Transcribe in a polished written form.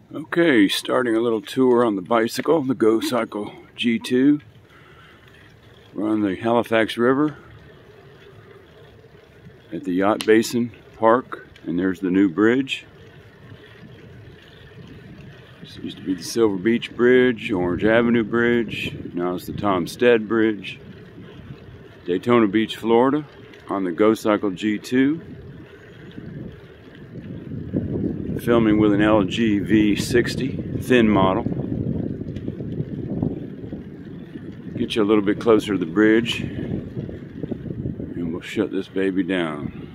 Okay, starting a little tour on the bicycle, the Gocycle G2. We're on the Halifax River at the Yacht Basin Park, and there's the new bridge. This used to be the Silver Beach Bridge, Orange Avenue Bridge. Now it's the Tom Stead Bridge. Daytona Beach, Florida, on the Gocycle G2. Filming with an LG V60 thin model. Get you a little bit closer to the bridge and we'll shut this baby down.